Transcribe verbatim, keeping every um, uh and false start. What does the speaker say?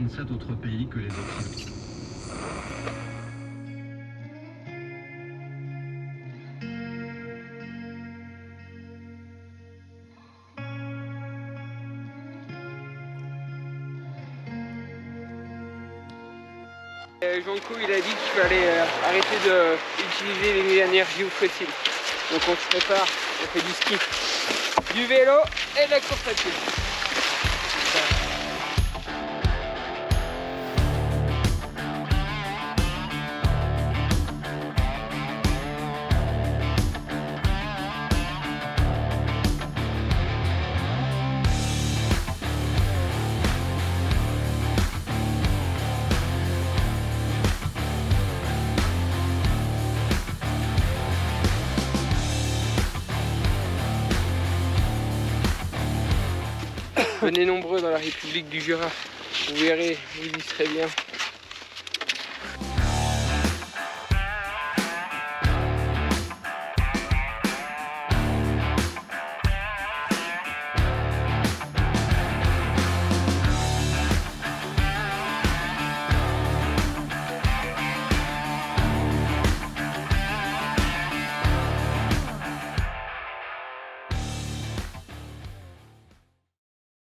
cinquante-sept autres pays que les Occidentaux. Janko il a dit qu'il fallait euh, arrêter d'utiliser l'énergie fossile. Donc on se prépare, on fait du ski, du vélo et de la course à pied. Venez nombreux dans la République du Jura, vous verrez, vous y serez bien.